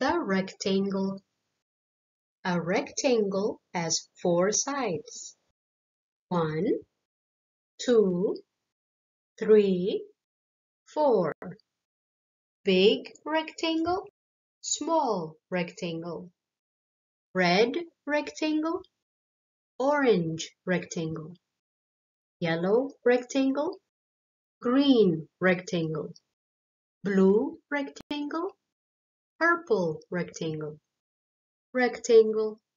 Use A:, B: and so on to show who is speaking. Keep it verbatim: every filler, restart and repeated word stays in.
A: The rectangle. A rectangle has four sides. One, two, three, four. Big rectangle, small rectangle. Red rectangle, orange rectangle. Yellow rectangle, green rectangle. Blue rectangle, purple rectangle. Rectangle.